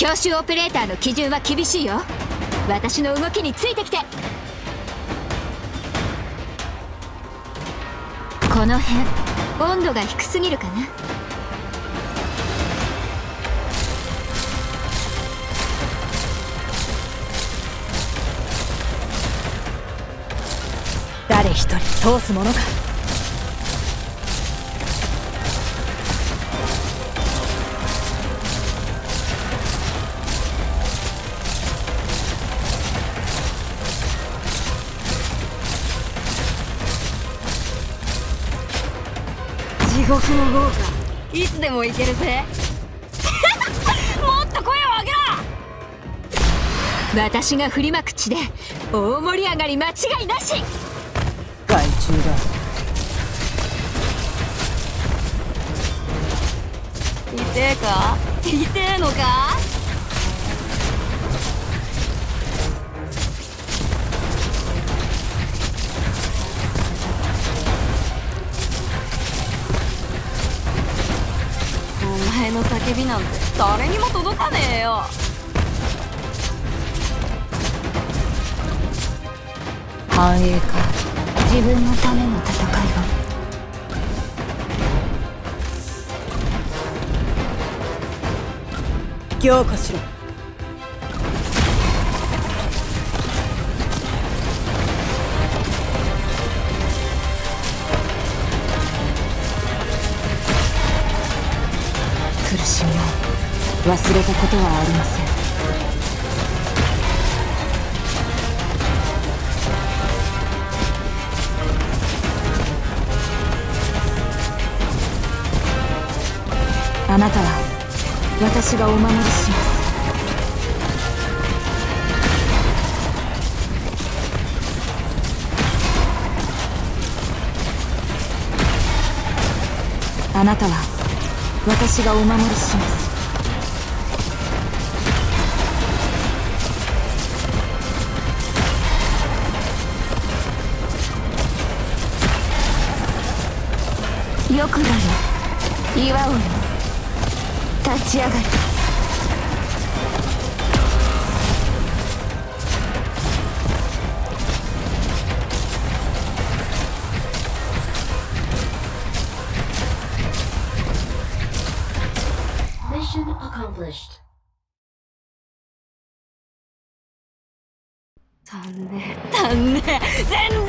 教習オペレーターの基準は厳しいよ。私の動きについてきて。この辺温度が低すぎるかな。 誰一人通すものか。 地獄の豪華、いつでも行けるぜ。もっと声を上げろ。 私が振りまく地で大盛り上がり間違いなし。 害虫だ。 痛えか？痛えのか？お前の叫びなんて誰にも届かねえよ。 繁栄か。自分のための戦いが。強化しろ。苦しみを忘れたことはありません。あなたは私がお守りします。あなたは私がお守りします。 よくなる。岩を立ち上がる。 Mission accomplished. 足んねえ全